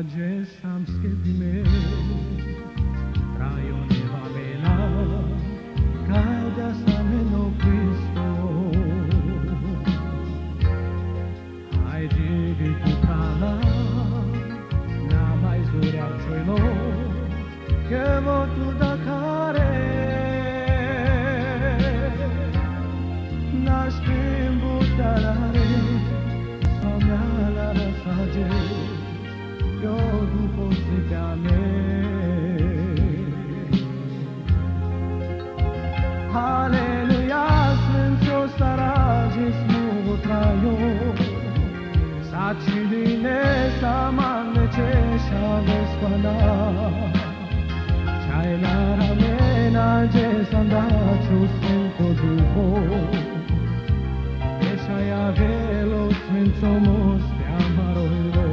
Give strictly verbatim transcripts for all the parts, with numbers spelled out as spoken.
Ayer samskipime rayone vamela cada sameno Cristo ai divi tu prala na mai zurea choilo que votu da care na shtimbu tarare samala saje yo duho se pyane Hallelujah sento sarajes mu trayo sachidine samane che shaves pana chailara mena je sandacho sento duho Eshaya velo somos te amaro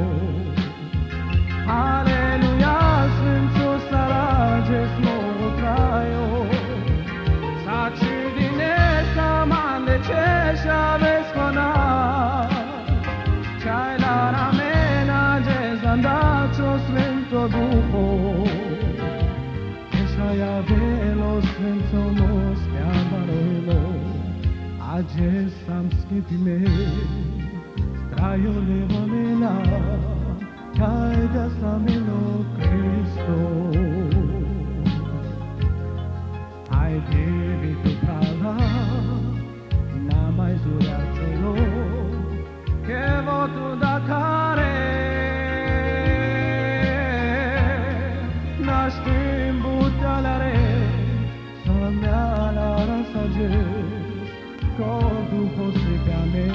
Hallelujah, Sfântul Sarages mă traio Saci din esa mande ce și-aveți până Ce-ai la ramena gezandacio Sfântul Duho Esa-i avelo Sfântul nos pe amaroilo Ages am schipime Traio levamena Caida sameno Cristo Ai devi tu prala Na mai zurea choilo Che votu da care Naštim butalare Samyala rasaje Ko duho se pyane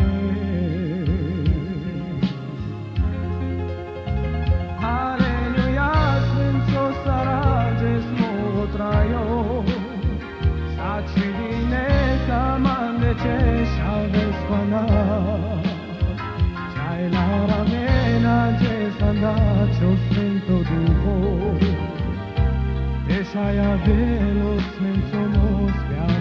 ce și-aveți până Ce-ai la ramena ce sandacio Sfânto Duho Deși ai avelo Sfânto nos pe